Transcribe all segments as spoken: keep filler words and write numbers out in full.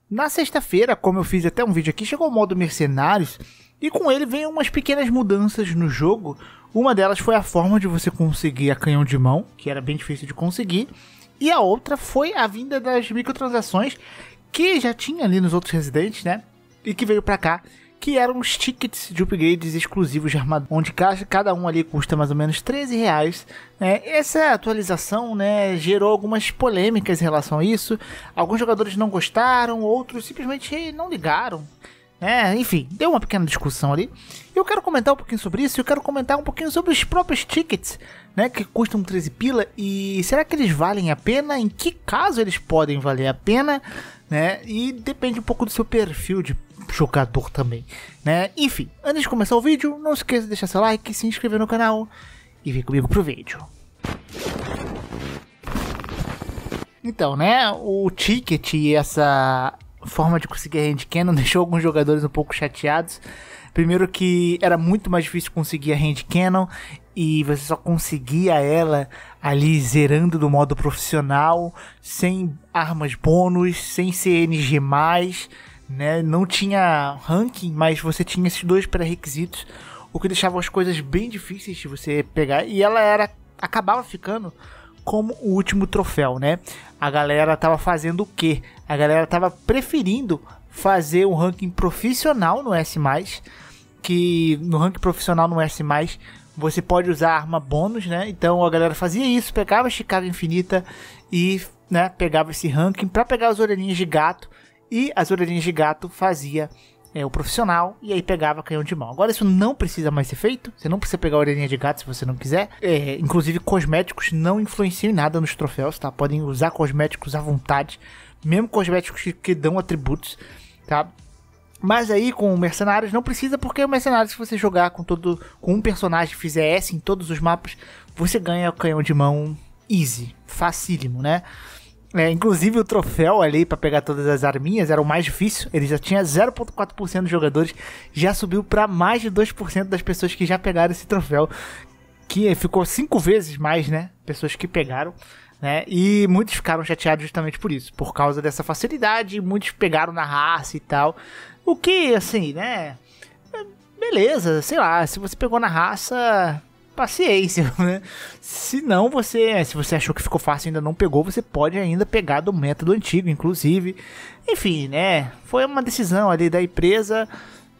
Na sexta-feira, como eu fiz até um vídeo aqui, chegou o modo Mercenários e com ele vem umas pequenas mudanças no jogo. Uma delas foi a forma de você conseguir a canhão de mão, que era bem difícil de conseguir. E a outra foi a vinda das microtransações, que já tinha ali nos outros Residentes, né? E que veio pra cá, que eram os tickets de upgrades exclusivos de armadura, onde cada um ali custa mais ou menos treze reais. Né? Essa atualização, né, gerou algumas polêmicas em relação a isso. Alguns jogadores não gostaram, outros simplesmente não ligaram. É, enfim, deu uma pequena discussão ali. Eu quero comentar um pouquinho sobre isso. Eu quero comentar um pouquinho sobre os próprios tickets, né, que custam treze pila. E será que eles valem a pena? Em que caso eles podem valer a pena? Né? E depende um pouco do seu perfil de jogador também, né? Enfim, antes de começar o vídeo, não esqueça de deixar seu like, se inscrever no canal e vem comigo pro vídeo. Então, né, o ticket e essa forma de conseguir a hand cannon deixou alguns jogadores um pouco chateados. Primeiro que era muito mais difícil conseguir a hand cannon e você só conseguia ela ali zerando do modo profissional, sem armas bônus, sem C N G mais, né? Não tinha ranking, mas você tinha esses dois pré-requisitos, o que deixava as coisas bem difíceis de você pegar, e ela era acabava ficando como o último troféu, né? A galera tava fazendo o quê? A galera tava preferindo fazer um ranking profissional no S mais, que no ranking profissional no S mais você pode usar arma bônus, né? Então a galera fazia isso, pegava a Chicago Infinita e, né, pegava esse ranking para pegar as orelhinhas de gato, e as orelhinhas de gato fazia é, o profissional, e aí pegava canhão de mão. Agora isso não precisa mais ser feito, você não precisa pegar a orelhinha de gato se você não quiser. É, inclusive cosméticos não influenciam em nada nos troféus, tá? Podem usar cosméticos à vontade, mesmo cosméticos que, que dão atributos, tá? Mas aí com o Mercenários não precisa, porque o Mercenários, se você jogar com todo com um personagem, fizer S em todos os mapas, você ganha o canhão de mão easy, facílimo, né? É, inclusive o troféu ali para pegar todas as arminhas era o mais difícil. Ele já tinha zero vírgula quatro por cento dos jogadores, já subiu para mais de dois por cento das pessoas que já pegaram esse troféu, que ficou cinco vezes mais, né, pessoas que pegaram, né? E muitos ficaram chateados justamente por isso, por causa dessa facilidade. Muitos pegaram na raça e tal, o que, assim, né, beleza, sei lá, se você pegou na raça, paciência, né? Se não, você, se você achou que ficou fácil e ainda não pegou, você pode ainda pegar do método antigo, inclusive. Enfim, né, foi uma decisão ali da empresa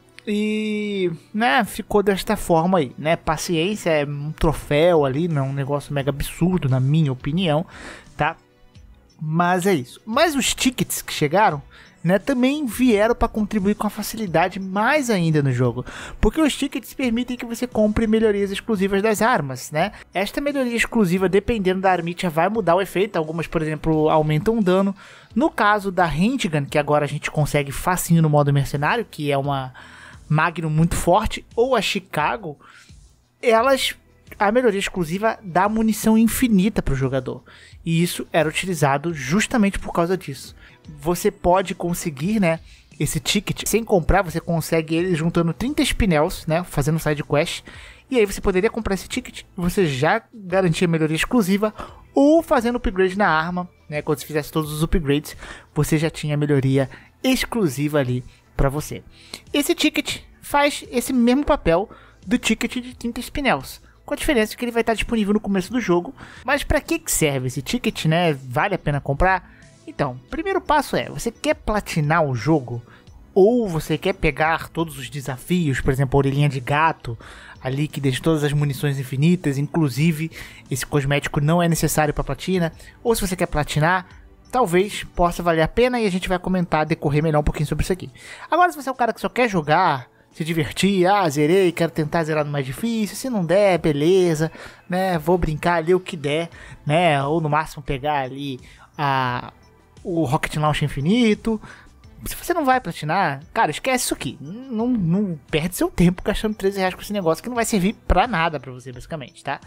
e, né, ficou desta forma aí, né? Paciência, é um troféu ali, não é um negócio mega absurdo, na minha opinião, tá? Mas é isso. Mas os tickets que chegaram, né, também vieram para contribuir com a facilidade mais ainda no jogo, porque os tickets permitem que você compre melhorias exclusivas das armas, né? Esta melhoria exclusiva, dependendo da armítia, vai mudar o efeito. Algumas, por exemplo, aumentam o dano. No caso da handgun, que agora a gente consegue facinho no modo mercenário, que é uma Magnum muito forte, ou a Chicago, elas, a melhoria exclusiva dá munição infinita para o jogador, e isso era utilizado justamente por causa disso. Você pode conseguir, né, esse ticket sem comprar, você consegue ele juntando trinta spinels, né, fazendo side quest, e aí você poderia comprar esse ticket, você já garantia melhoria exclusiva, ou fazendo upgrade na arma, né, quando você fizesse todos os upgrades, você já tinha melhoria exclusiva ali para você. Esse ticket faz esse mesmo papel do ticket de trinta spinels, com a diferença que ele vai estar disponível no começo do jogo. Mas para que que serve esse ticket, né? Vale a pena comprar? Então, primeiro passo é, você quer platinar o jogo? Ou você quer pegar todos os desafios, por exemplo, a orelhinha de gato, ali que deixa todas as munições infinitas, inclusive esse cosmético não é necessário para platina. Ou se você quer platinar, talvez possa valer a pena, e a gente vai comentar, decorrer melhor um pouquinho sobre isso aqui. Agora, se você é um cara que só quer jogar, se divertir, ah, zerei, quero tentar zerar no mais difícil, se não der, beleza, né, vou brincar ali o que der, né, ou no máximo pegar ali a, o Rocket Launch infinito. Se você não vai platinar, cara, esquece isso aqui, não, não perde seu tempo gastando treze reais com esse negócio que não vai servir pra nada pra você, basicamente, tá?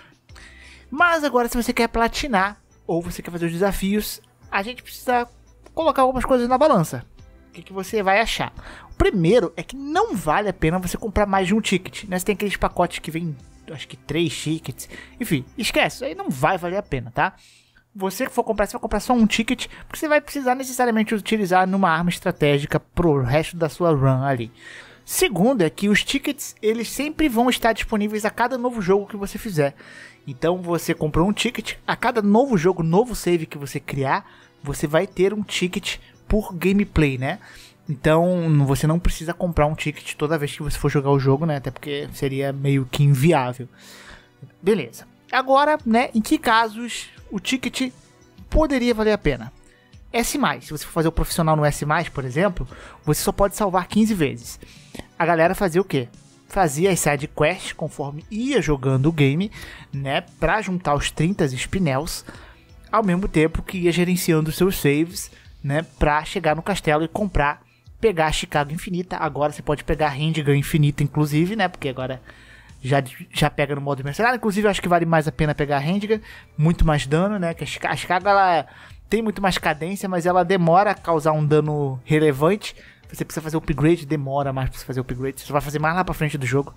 Mas agora, se você quer platinar, ou você quer fazer os desafios, a gente precisa colocar algumas coisas na balança. O que, que você vai achar? O primeiro é que não vale a pena você comprar mais de um ticket, né? Você tem aqueles pacotes que vem, acho que três tickets, enfim, esquece, isso aí não vai valer a pena, tá? você que for comprar, você vai comprar só um ticket, porque você vai precisar necessariamente utilizar numa arma estratégica pro resto da sua run ali. Segundo é que os tickets, eles sempre vão estar disponíveis a cada novo jogo que você fizer. Então você comprou um ticket, a cada novo jogo, novo save que você criar, você vai ter um ticket por gameplay, né? Então você não precisa comprar um ticket toda vez que você for jogar o jogo, né? Até porque seria meio que inviável. Beleza. Agora, né, em que casos o ticket poderia valer a pena? S mais, se você for fazer o profissional no S mais, por exemplo, você só pode salvar quinze vezes. A galera fazia o quê? Fazia as side quests conforme ia jogando o game, né, pra juntar os trinta spinels, ao mesmo tempo que ia gerenciando os seus saves, né, pra chegar no castelo e comprar, pegar a Chicago Infinita. Agora você pode pegar a Handgun Infinita, inclusive, né, porque agora já, já pega no modo mercenário. Inclusive, eu acho que vale mais a pena pegar a Handgun, muito mais dano, né, que a Chicago, a Chicago ela tem muito mais cadência, mas ela demora a causar um dano relevante. Você precisa fazer o upgrade, demora mais pra você fazer o upgrade. Você vai fazer mais lá pra frente do jogo.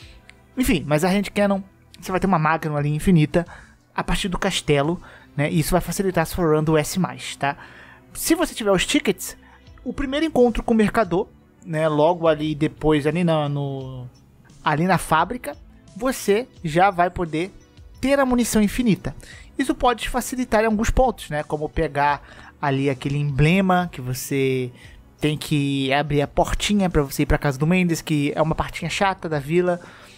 Enfim, mas a Hand Cannon, você vai ter uma Magnum ali infinita a partir do castelo, né? E isso vai facilitar a sua run do S mais, tá? Se você tiver os tickets, o primeiro encontro com o mercador, né? Logo ali depois, ali na, no, ali na fábrica, você já vai poder ter a munição infinita. Isso pode te facilitar em alguns pontos, né? Como pegar ali aquele emblema que você tem que abrir a portinha para você ir para casa do Mendes, que é uma partinha chata da vila,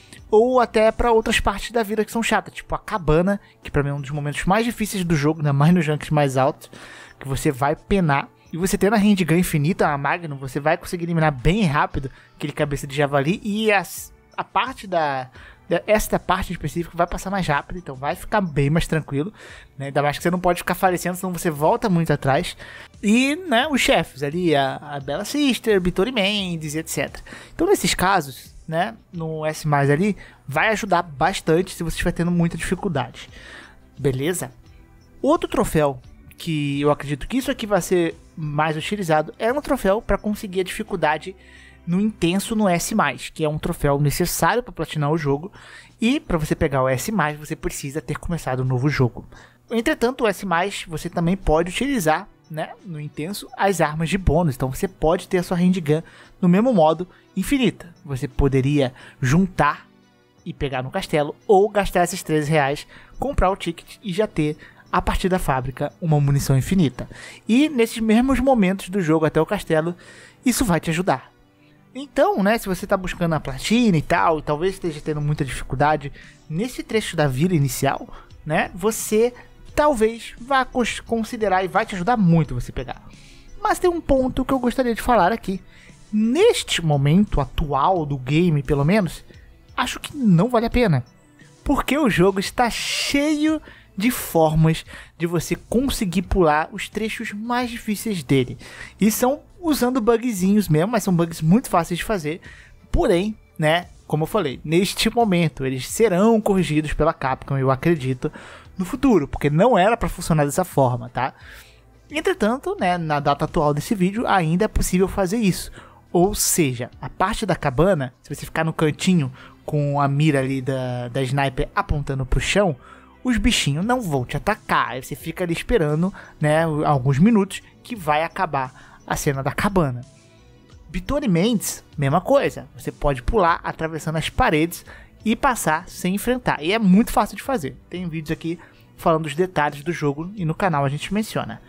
ou até para outras partes da vila que são chatas, tipo a cabana, que para mim é um dos momentos mais difíceis do jogo, ainda mais nos ranks mais altos, que você vai penar. E você tendo a Handgun Infinita, a Magnum, você vai conseguir eliminar bem rápido aquele cabeça de javali, e as, a parte da... esta parte específica vai passar mais rápido, então vai ficar bem mais tranquilo, né? Ainda mais que você não pode ficar falecendo, senão você volta muito atrás. E, né, os chefes ali, a, a Bella Sister, Bittori Mendes, etcétera. Então nesses casos, né, no S mais ali, vai ajudar bastante se você estiver tendo muita dificuldade. Beleza? Outro troféu que eu acredito que isso aqui vai ser mais utilizado é um troféu para conseguir a dificuldade no intenso no S mais, que é um troféu necessário para platinar o jogo, e para você pegar o S mais, você precisa ter começado um novo jogo. Entretanto, o S mais, você também pode utilizar, né, no intenso, as armas de bônus, então você pode ter a sua handgun no mesmo modo infinita. Você poderia juntar e pegar no castelo, ou gastar esses treze reais, comprar o ticket e já ter, a partir da fábrica, uma munição infinita. E nesses mesmos momentos do jogo até o castelo, isso vai te ajudar. Então, né, se você está buscando a platina e tal, e talvez esteja tendo muita dificuldade nesse trecho da vila inicial, né, você talvez vá considerar e vai te ajudar muito você pegar. Mas tem um ponto que eu gostaria de falar aqui. Neste momento atual do game, pelo menos, acho que não vale a pena. Porque o jogo está cheio de formas de você conseguir pular os trechos mais difíceis dele. E são usando bugzinhos mesmo, mas são bugs muito fáceis de fazer. Porém, né, como eu falei, neste momento eles serão corrigidos pela Capcom, eu acredito, no futuro, porque não era para funcionar dessa forma, tá? Entretanto, né, na data atual desse vídeo ainda é possível fazer isso. Ou seja, a parte da cabana, se você ficar no cantinho com a mira ali da, da sniper apontando pro chão, os bichinhos não vão te atacar. Aí você fica ali esperando, né, alguns minutos que vai acabar a cena da cabana. Bittori Mendes, mesma coisa. Você pode pular atravessando as paredes e passar sem enfrentar. E é muito fácil de fazer. Tem vídeos aqui falando dos detalhes do jogo e no canal a gente menciona.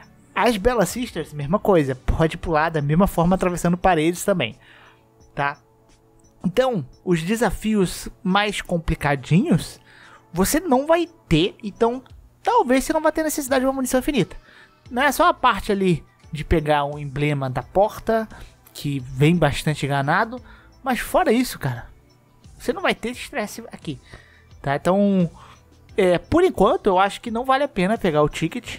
As Bella Sisters, mesma coisa. Pode pular da mesma forma atravessando paredes também, tá? Então, os desafios mais complicadinhos você não vai ter, então talvez você não vai ter necessidade de uma munição infinita. Não é só a parte ali de pegar o emblema da porta, que vem bastante ganado, mas fora isso, cara, você não vai ter estresse aqui, tá? Então, é, por enquanto, eu acho que não vale a pena pegar o ticket,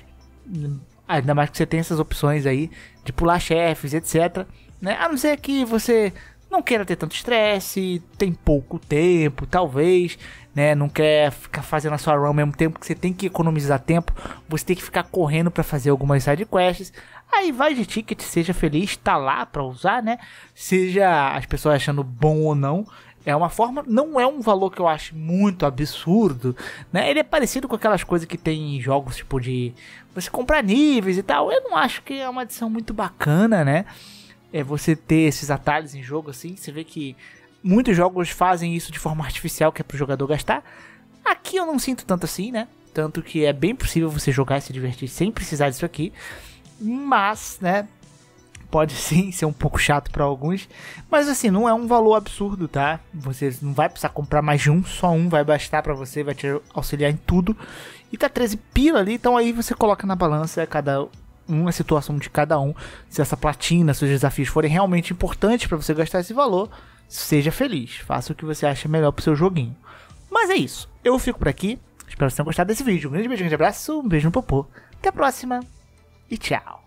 ainda mais que você tem essas opções aí de pular chefes, etcétera, né? A não ser que você não queira ter tanto estresse, tem pouco tempo, talvez, né? Não quer ficar fazendo a sua run ao mesmo tempo, que você tem que economizar tempo, você tem que ficar correndo para fazer algumas side quests. Aí vai de ticket, seja feliz, tá lá para usar, né? Seja as pessoas achando bom ou não, É uma forma, não é um valor que eu acho muito absurdo, né? Ele é parecido com aquelas coisas que tem em jogos, tipo de você comprar níveis e tal. Eu não acho que é uma adição muito bacana, né? É você ter esses atalhos em jogo assim. Você vê que muitos jogos fazem isso de forma artificial, que é pro jogador gastar. Aqui eu não sinto tanto assim, né? Tanto que é bem possível você jogar e se divertir sem precisar disso aqui. Mas, né? Pode sim ser um pouco chato para alguns, mas assim, não é um valor absurdo, tá? Você não vai precisar comprar mais de um, só um vai bastar para você, vai te auxiliar em tudo. E tá treze pila ali, então aí você coloca na balança cada um, a situação de cada um. Se essa platina, se os desafios forem realmente importantes para você gastar esse valor, seja feliz, faça o que você acha melhor pro seu joguinho. Mas é isso, eu fico por aqui, espero que vocês tenham gostado desse vídeo. Um grande beijo, um grande abraço, um beijo no popô, até a próxima e tchau!